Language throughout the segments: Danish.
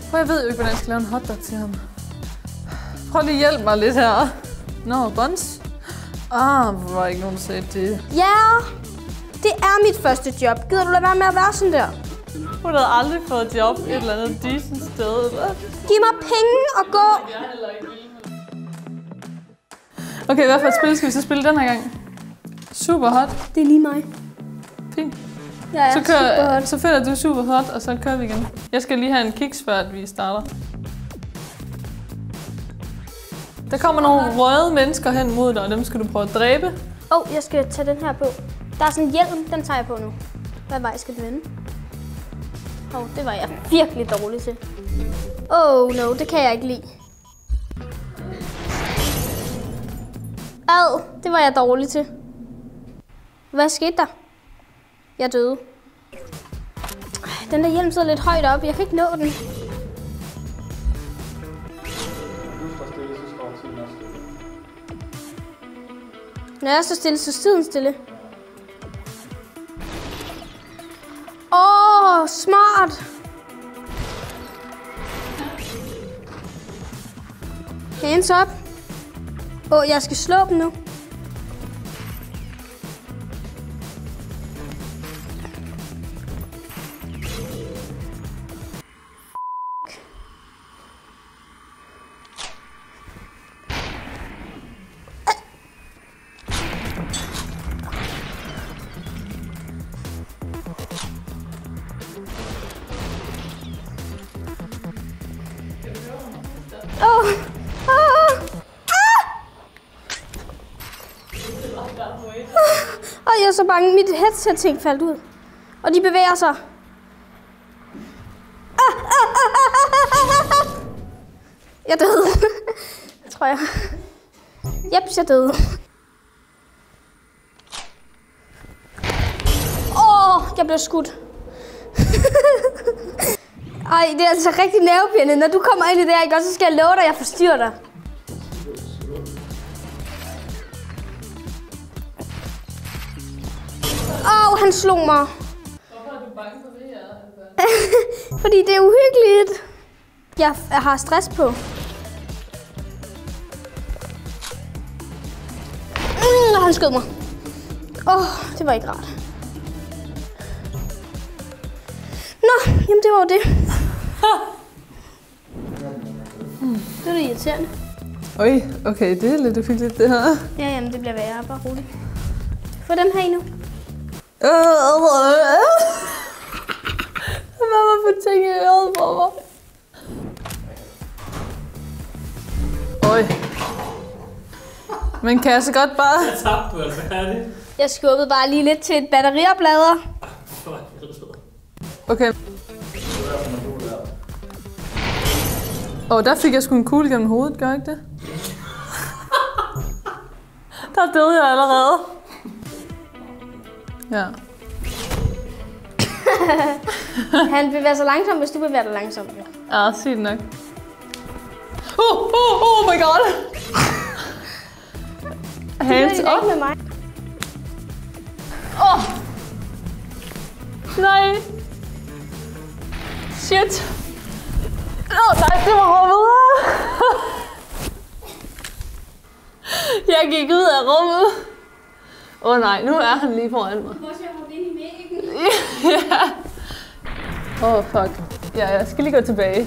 For jeg ved jo ikke, hvordan jeg skal lave en hotdog til ham. Prøv lige at hjælpe mig lidt her. Nå, buns. Hvor var ikke nogen, der sagde det. Ja, det er mit første job. Gider du lade være med at være sådan der? Hun havde aldrig fået job et eller andet decent sted, eller? Giv mig penge og gå. Okay, hvad for et spil skal vi så spille den her gang? Super hot. Det er lige mig. Fint. Ja, super hot. Så finder du super hot, og så kører vi igen. Jeg skal lige have en kiks, før vi starter. Der kommer nogle røde mennesker hen mod dig, og dem skal du prøve at dræbe. Jeg skal tage den her på. Der er sådan en hjelm, den tager jeg på nu. Hvad vej skal den vende? Det var jeg virkelig dårlig til. No, det kan jeg ikke lide. Det var jeg dårlig til. Hvad skete der? Jeg døde. Den der hjelm sidder lidt højt op. Jeg kan ikke nå den. Når jeg er så stille, så tiden stille. Smart! Hands up. Jeg skal slå dem nu. Jeg er så bange. Mit headset-ting faldt ud. Og de bevæger sig. Jeg døde. Tror jeg. Jeps, jeg døde. Jeg blev skudt. Det er altså rigtig nervepirrende. Når du kommer ind i det her, så skal jeg love dig, at jeg forstyrrer dig. Han slog mig. Hvorfor er du bange for det her? Fordi det er uhyggeligt. Jeg har stress på. Han skød mig. Det var ikke rart. Jamen det var jo det. Det er da irriterende. Okay, det er lidt uhyggeligt det her. Ja, jamen det bliver værre. Bare roligt. Få dem her endnu. Hvad var for ting i øret på mig? Men kan jeg så godt bare... Jeg tabte du, altså. Hvad er det? Jeg skubbede bare lige lidt til et batterioplader. Okay. Der fik jeg sgu en kugle gennem hovedet, gør ikke det? Der døde jeg allerede. Ja. Han bevæger sig langsomt, hvis du bevæger dig langsomt. Ja, sygt nok. Oh my god! Hands up. Med mig. Nej. Shit. Nej, det var rummet. Jeg gik ud af rummet. Nej, nu er han lige foran mig. Ja. Fuck. Ja, jeg skal lige gå tilbage.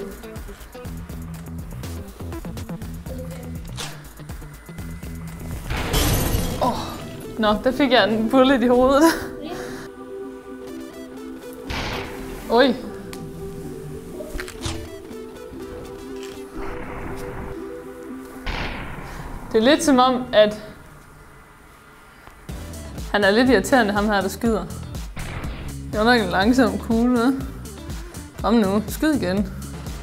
Der fik jeg en bullet i hovedet. Det er lidt som om, at han er lidt irriterende, ham her, der skyder. Det var nok en langsom kugle. Kom nu, skyd igen.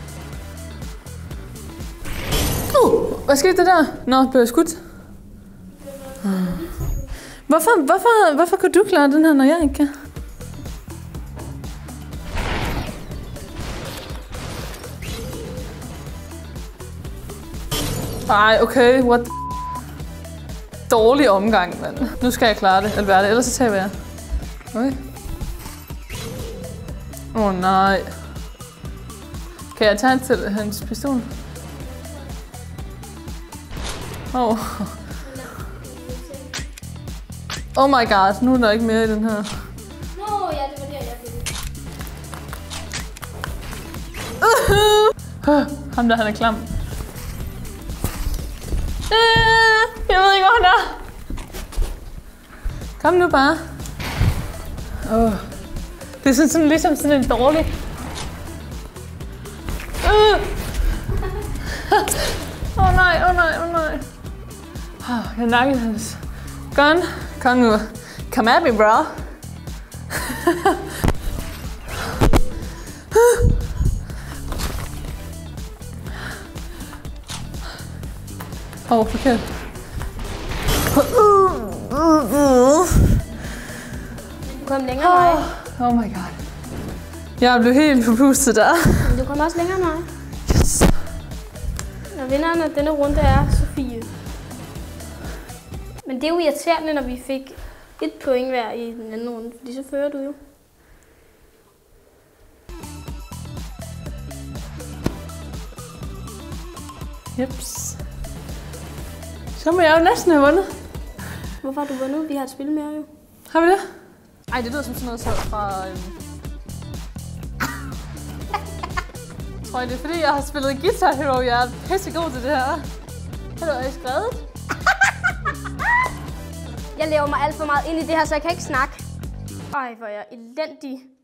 Hvad skete der der? Blev jeg skudt? Hvorfor kan du klare den her, når jeg ikke kan? Okay, what? Dårlig omgang, mand. Nu skal jeg klare det, Alberte, ellers så taber jeg. Okay. Nej. Kan jeg tage til hans pistol? Oh. Oh my god, nu er der ikke mere i den her. Nå, ja, det var der, jeg ville. Ham der, han er klam. Jeg ved ikke, hvor han er. Kom nu bare. Det er sådan ligesom sådan en dårlig. Nej. Jeg nakkede hans gun. Kom nu. Come at me, bro. Forkert. Kom længere mig. Oh my god. Jeg blev helt forpustet der. Du kom også længere mig. Yes. Og vinderen af denne runde er Sofie. Men det er jo irriterende, når vi fik 1 point hver i den anden runde, fordi så fører du jo. Jeps. Så må jeg jo næsten have vundet. Hvorfor har du vundet? Vi har et spil mere jo. Har vi det? Ej, det lyder som sådan noget så fra... Tror jeg, det er fordi, jeg har spillet Guitar Hero. Jeg er pissegod til det her. Har du skrevet? Jeg lever mig alt for meget ind i det her, så jeg kan ikke snakke. Ej, hvor er jeg elendig.